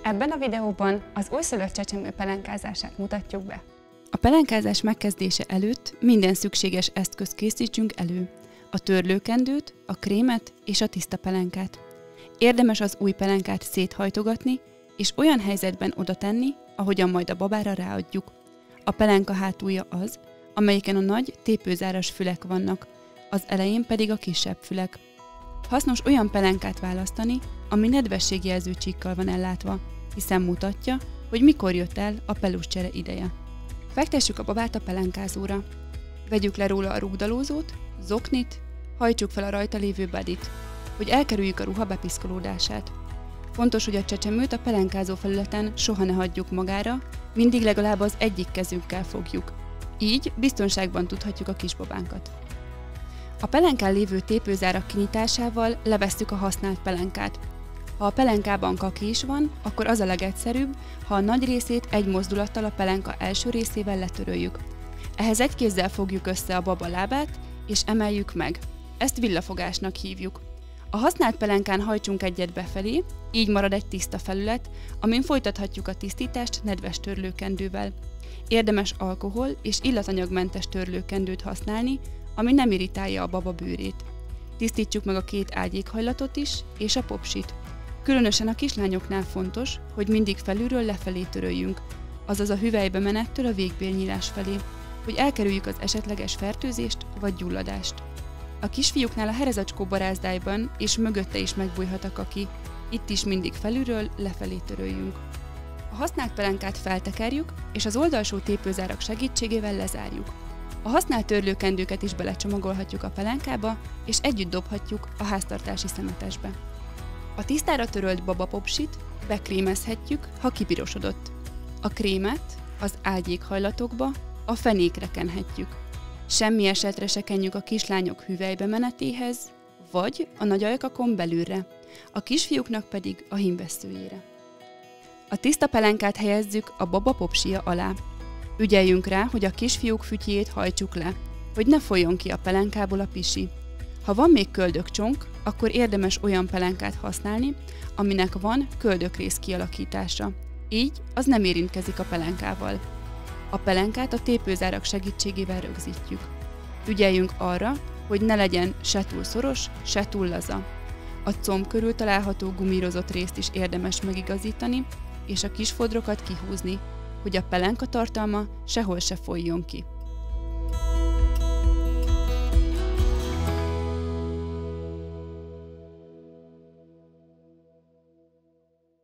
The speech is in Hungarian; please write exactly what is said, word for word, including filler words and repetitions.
Ebben a videóban az újszülött csecsemő pelenkázását mutatjuk be. A pelenkázás megkezdése előtt minden szükséges eszközt készítsünk elő. A törlőkendőt, a krémet és a tiszta pelenkát. Érdemes az új pelenkát széthajtogatni, és olyan helyzetben oda tenni, ahogyan majd a babára ráadjuk. A pelenka hátulja az, amelyiken a nagy, tépőzáras fülek vannak, az elején pedig a kisebb fülek. Hasznos olyan pelenkát választani, ami nedvességjelző csíkkal van ellátva, hiszen mutatja, hogy mikor jött el a peluscsere ideje. Fektessük a babát a pelenkázóra. Vegyük le róla a rúgdalózót, zoknit, hajtsuk fel a rajta lévő badit, hogy elkerüljük a ruha bepiszkolódását. Fontos, hogy a csecsemőt a pelenkázó felületen soha ne hagyjuk magára, mindig legalább az egyik kezünkkel fogjuk. Így biztonságban tudhatjuk a kisbabánkat. A pelenkán lévő tépőzárak kinyitásával levesszük a használt pelenkát. Ha a pelenkában kaki is van, akkor az a legegyszerűbb, ha a nagy részét egy mozdulattal a pelenka első részével letöröljük. Ehhez egy kézzel fogjuk össze a baba lábát, és emeljük meg. Ezt villafogásnak hívjuk. A használt pelenkán hajtsunk egyet befelé, így marad egy tiszta felület, amin folytathatjuk a tisztítást nedves törlőkendővel. Érdemes alkohol és illatanyagmentes törlőkendőt használni, ami nem irritálja a baba bőrét. Tisztítsuk meg a két ágyékhajlatot is, és a popsit. Különösen a kislányoknál fontos, hogy mindig felülről lefelé töröljünk, azaz a hüvelybe menettől a végbélnyílás felé, hogy elkerüljük az esetleges fertőzést vagy gyulladást. A kisfiúknál a herezacskó barázdályban és mögötte is megbújhat a kaki, itt is mindig felülről lefelé töröljünk. A használt pelenkát feltekerjük, és az oldalsó tépőzárak segítségével lezárjuk. A használt törlőkendőket is belecsomagolhatjuk a pelenkába, és együtt dobhatjuk a háztartási szemetesbe. A tisztára törölt babapopsit bekrémezhetjük, ha kipirosodott. A krémet az ágyékhajlatokba, a fenékre kenhetjük. Semmi esetre se kenjük a kislányok hüvelybe menetéhez, vagy a nagy ajkakon belülre, a kisfiúknak pedig a hímvesszőjére. A tiszta pelenkát helyezzük a baba popsia alá. Ügyeljünk rá, hogy a kisfiúk fütyjét hajtsuk le, hogy ne folyjon ki a pelenkából a pisi. Ha van még köldökcsonk, akkor érdemes olyan pelenkát használni, aminek van köldökrész kialakítása. Így az nem érintkezik a pelenkával. A pelenkát a tépőzárak segítségével rögzítjük. Ügyeljünk arra, hogy ne legyen se túl szoros, se túl laza. A comb körül található gumírozott részt is érdemes megigazítani, és a kisfodrokat kihúzni, hogy a pelenka tartalma sehol se folyjon ki.